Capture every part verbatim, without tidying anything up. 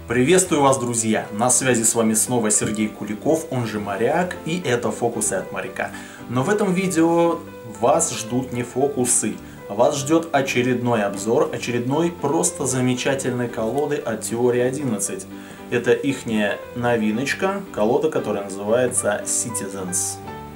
Приветствую вас, друзья! На связи с вами снова Сергей Куликов, он же Моряк, и это фокусы от моряка. Но в этом видео вас ждут не фокусы, а вас ждет очередной обзор, очередной просто замечательной колоды от Теории одиннадцать. Это ихняя новиночка, колода, которая называется Citizens.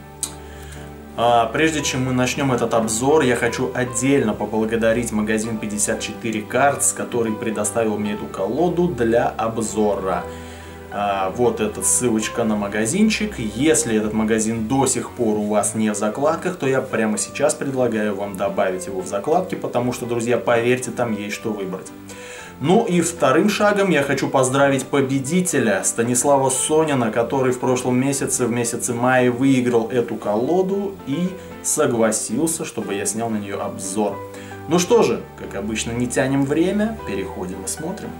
А прежде чем мы начнем этот обзор, я хочу отдельно поблагодарить магазин пятьдесят четыре картс, который предоставил мне эту колоду для обзора. А, вот эта ссылочка на магазинчик. Если этот магазин до сих пор у вас не в закладках, то я прямо сейчас предлагаю вам добавить его в закладки, потому что, друзья, поверьте, там есть что выбрать. Ну и вторым шагом я хочу поздравить победителя Станислава Сонина, который в прошлом месяце, в месяце мая, выиграл эту колоду и согласился, чтобы я снял на нее обзор. Ну что же, как обычно, не тянем время, переходим и смотрим.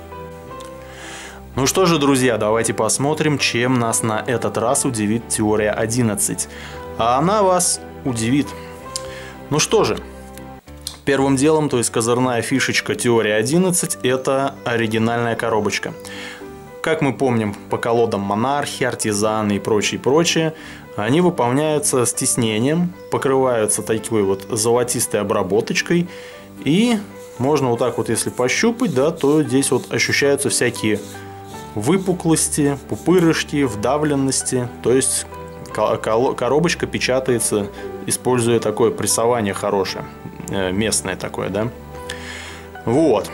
Ну что же, друзья, давайте посмотрим, чем нас на этот раз удивит Теория одиннадцать. А она вас удивит. Ну что же. Первым делом, то есть козырная фишечка Теории одиннадцать, это оригинальная коробочка. Как мы помним по колодам Монархи, Артизаны и прочее, прочее, они выполняются с тиснением, покрываются такой вот золотистой обработочкой. И можно вот так вот, если пощупать, да, то здесь вот ощущаются всякие выпуклости, пупырышки, вдавленности. То есть коробочка печатается, используя такое прессование хорошее. Местное такое, да. Вот.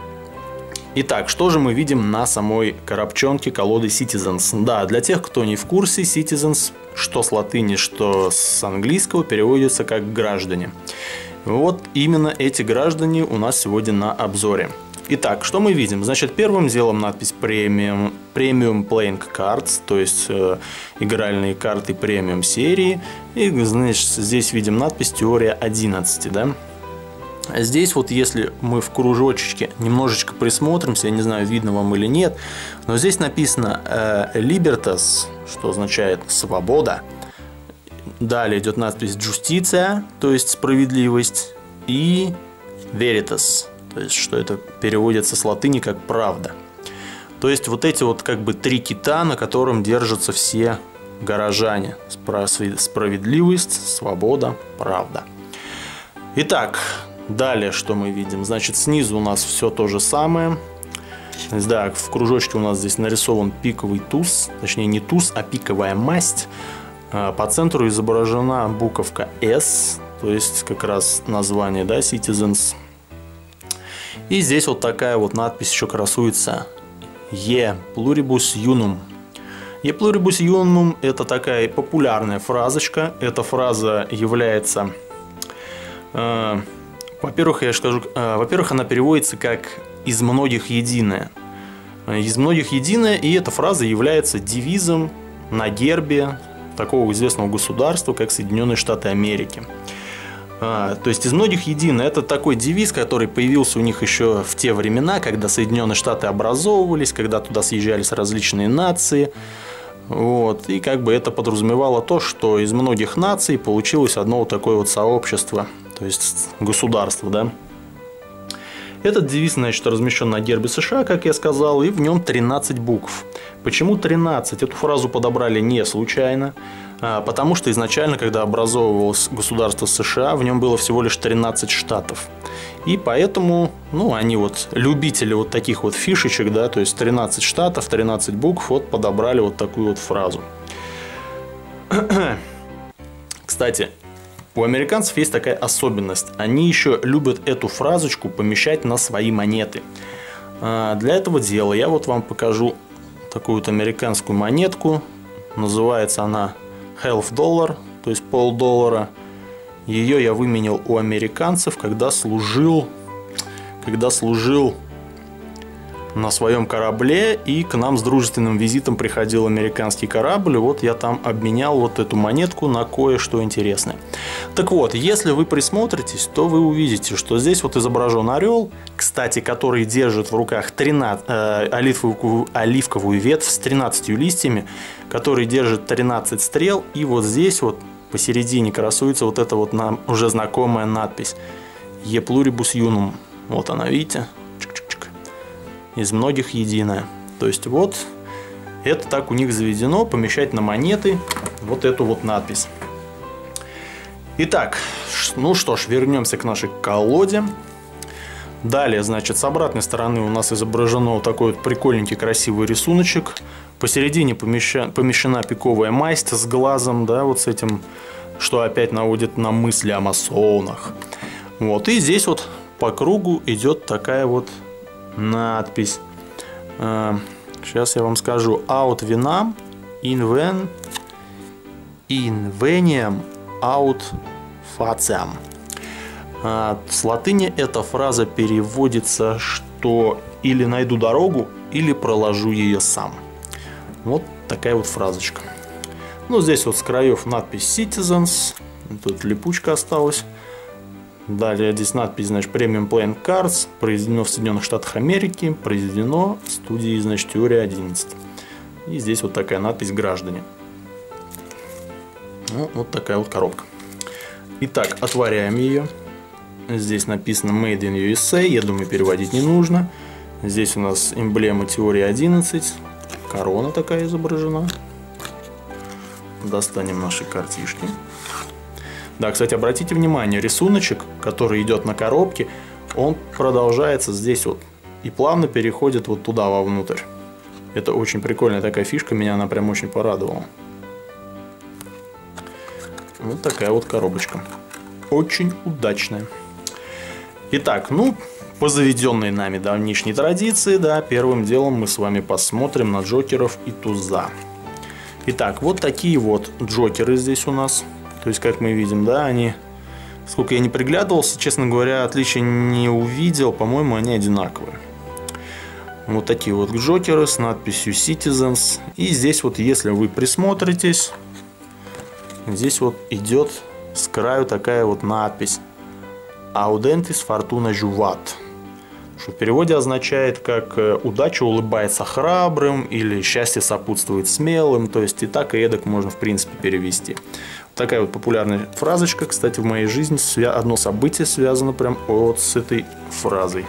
Итак, что же мы видим на самой коробчонке колоды Citizens? Да, для тех, кто не в курсе, Citizens, что с латыни, что с английского, переводится как граждане. Вот именно эти граждане у нас сегодня на обзоре. Итак, что мы видим? Значит, первым делом надпись Premium, Premium Playing Cards, то есть э, игральные карты премиум серии. И, значит, здесь видим надпись Теория одиннадцать, да? Здесь вот, если мы в кружочке немножечко присмотримся, я не знаю, видно вам или нет, но здесь написано э, Libertas, что означает свобода. Далее идет надпись Justitia, то есть справедливость, и Veritas. То есть, что это переводится с латыни как правда. То есть, вот эти вот как бы три кита, на котором держатся все горожане. Справедливость, свобода, правда. Итак, далее что мы видим? Значит, снизу у нас все то же самое. Да, в кружочке у нас здесь нарисован пиковый туз. Точнее, не туз, а пиковая масть. По центру изображена буковка S. То есть, как раз название, да, Citizens. И здесь вот такая вот надпись еще красуется. E pluribus unum. E pluribus unum — это такая популярная фразочка. Эта фраза является, э, во-первых, я скажу, э, во-первых, она переводится как «из многих единое». Из многих единое, и эта фраза является девизом на гербе такого известного государства, как Соединенные Штаты Америки. А, то есть из многих едино. Это такой девиз, который появился у них еще в те времена, когда Соединенные Штаты образовывались, когда туда съезжались различные нации. Вот. И как бы это подразумевало то, что из многих наций получилось одно вот такое вот сообщество, то есть государство, да. Этот девиз, значит, размещен на гербе США, как я сказал, и в нем тринадцать букв. Почему тринадцать? Эту фразу подобрали не случайно, а потому что изначально, когда образовывалось государство США, в нем было всего лишь тринадцать штатов. И поэтому, ну, они вот, любители вот таких вот фишечек, да, то есть тринадцать штатов, тринадцать букв, вот подобрали вот такую вот фразу. Кстати, у американцев есть такая особенность. Они еще любят эту фразочку помещать на свои монеты. Для этого дела я вот вам покажу такую вот американскую монетку. Называется она half dollar, то есть полдоллара. Ее я выменял у американцев, когда служил, когда служил на своем корабле, и к нам с дружественным визитом приходил американский корабль, и вот я там обменял вот эту монетку на кое-что интересное. Так вот, если вы присмотритесь, то вы увидите, что здесь вот изображен орел, кстати, который держит в руках тринадцать, э, оливковую, оливковую ветвь с тринадцатью листьями, который держит тринадцать стрел, и вот здесь вот посередине красуется вот эта вот нам уже знакомая надпись E pluribus unum. Вот она, видите? из многих единое. То есть вот это так у них заведено, помещать на монеты вот эту вот надпись. Итак, ну что ж, вернемся к нашей колоде. Далее, значит, с обратной стороны у нас изображено вот такой вот прикольненький красивый рисуночек. Посередине помещена, помещена пиковая масть с глазом, да, вот с этим, что опять наводит на мысли о масонах. Вот, и здесь вот по кругу идет такая вот надпись. Сейчас я вам скажу. Aut vinam inven inveniam aut faciam. С латыни эта фраза переводится, что или найду дорогу, или проложу ее сам. Вот такая вот фразочка. Ну, здесь вот с краев надпись Citizens. Тут липучка осталась. Далее здесь надпись, значит, Premium Playing Cards. Произведено в Соединенных Штатах Америки. Произведено в студии, значит, Теория одиннадцать. И здесь вот такая надпись «Граждане». Ну, вот такая вот коробка. Итак, отворяем ее. Здесь написано Made in ю эс эй. Я думаю, переводить не нужно. Здесь у нас эмблема Теории одиннадцать. Корона такая изображена. Достанем наши картишки. Да, кстати, обратите внимание, рисуночек, который идет на коробке, он продолжается здесь вот и плавно переходит вот туда вовнутрь. Это очень прикольная такая фишка, меня она прям очень порадовала. Вот такая вот коробочка. Очень удачная. Итак, ну, по заведенной нами давнишней традиции, да, первым делом мы с вами посмотрим на джокеров и туза. Итак, вот такие вот джокеры здесь у нас. То есть, как мы видим, да, они, сколько я не приглядывался, честно говоря, отличия не увидел. По-моему, они одинаковые. Вот такие вот джокеры с надписью Citizens. И здесь вот, если вы присмотритесь, здесь вот идет с краю такая вот надпись Audentis Fortuna Juvat, что в переводе означает как удача улыбается храбрым или счастье сопутствует смелым. То есть и так и эдак можно в принципе перевести. Такая вот популярная фразочка. Кстати, в моей жизни одно событие связано прям вот с этой фразой.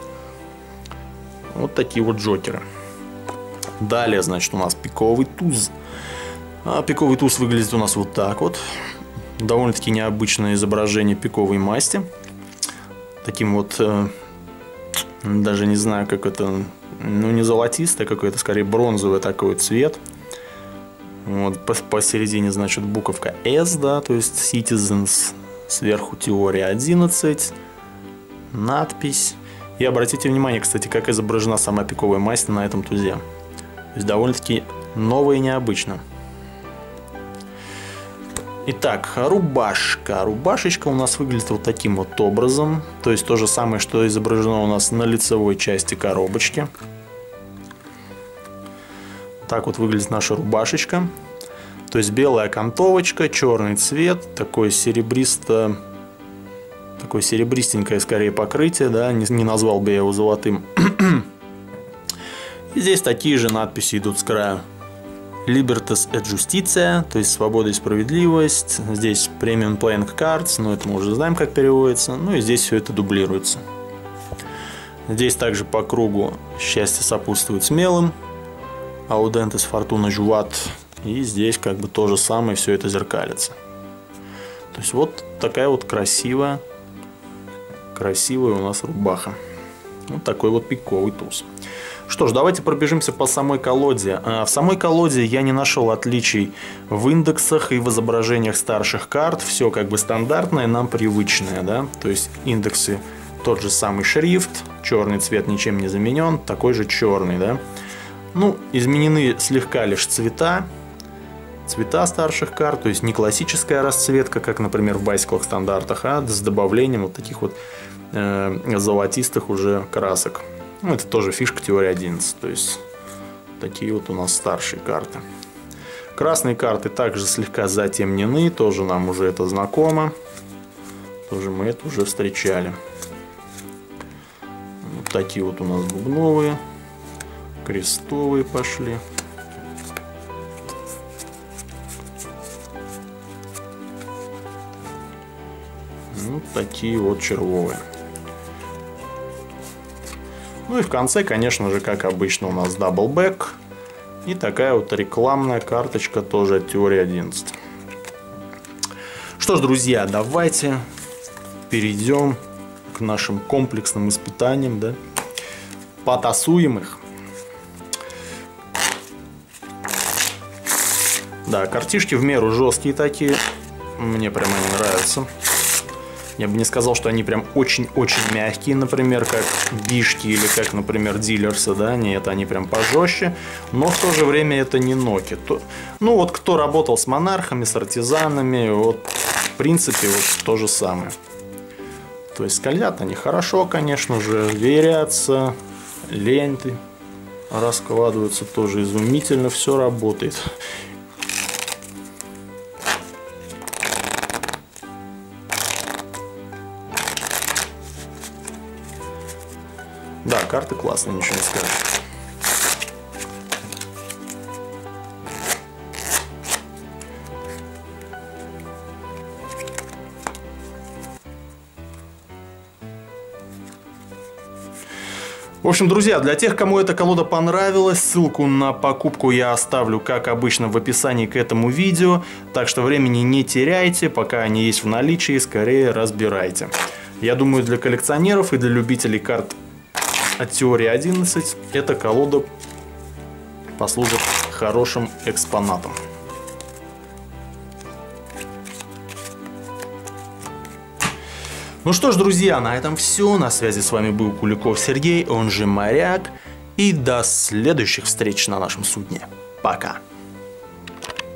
Вот такие вот джокеры. Далее, значит, у нас пиковый туз. А пиковый туз выглядит у нас вот так вот. Довольно-таки необычное изображение пиковой масти. Таким вот, э, даже не знаю, как это, ну не золотистое, какой-то скорее бронзовый такой цвет. Вот посередине, значит, буковка S, да, то есть Citizens, сверху Теория одиннадцать, надпись. И обратите внимание, кстати, как изображена сама пиковая масть на этом тузе. То есть довольно-таки ново и необычно. Итак, рубашка. Рубашечка у нас выглядит вот таким вот образом. То есть то же самое, что изображено у нас на лицевой части коробочки. Так вот выглядит наша рубашечка. То есть белая окантовочка, черный цвет, такой серебристо, такое серебристенькое скорее покрытие, да, не, не назвал бы я его золотым. И здесь такие же надписи идут с края. Libertas et Justitia, то есть свобода и справедливость. Здесь Premium Playing Cards, но это мы уже знаем, как переводится. Ну и здесь все это дублируется. Здесь также по кругу счастье сопутствует смелым. Audentis Fortuna Juvat. И здесь как бы то же самое, все это зеркалится. То есть вот такая вот красивая, красивая у нас рубаха. Вот такой вот пиковый туз. Что ж, давайте пробежимся по самой колоде. В самой колоде я не нашел отличий в индексах и в изображениях старших карт. Все как бы стандартное, нам привычное, да. То есть индексы тот же самый шрифт, черный цвет ничем не заменен, такой же черный, да. Ну, изменены слегка лишь цвета. Цвета старших карт, то есть не классическая расцветка, как, например, в байсиклах стандартах, а с добавлением вот таких вот э, золотистых уже красок. Ну, это тоже фишка Теории одиннадцать, то есть такие вот у нас старшие карты. Красные карты также слегка затемнены, тоже нам уже это знакомо, тоже мы это уже встречали. Вот такие вот у нас бубновые, крестовые пошли. Вот такие вот червовые. Ну и в конце, конечно же, как обычно, у нас даблбэк. И такая вот рекламная карточка тоже от Теории одиннадцать. Что ж, друзья, давайте перейдем к нашим комплексным испытаниям, да? Потасуем их. Да, картишки в меру жесткие такие. Мне прям они нравятся. Я бы не сказал, что они прям очень-очень мягкие, например, как бишки или как, например, дилерсы, да, нет, они прям пожестче, но в то же время это не ноки. То, ну вот кто работал с монархами, с артизанами, вот в принципе вот то же самое. То есть скользят они хорошо, конечно же, верятся, ленты раскладываются тоже изумительно, все работает. Да, карты классные, ничего не скажешь. В общем, друзья, для тех, кому эта колода понравилась, ссылку на покупку я оставлю, как обычно, в описании к этому видео. Так что времени не теряйте, пока они есть в наличии, скорее разбирайте. Я думаю, для коллекционеров и для любителей карт от Теории одиннадцать эта колода послужит хорошим экспонатом. Ну что ж, друзья, на этом все. На связи с вами был Куликов Сергей, он же Моряк. И до следующих встреч на нашем судне. Пока.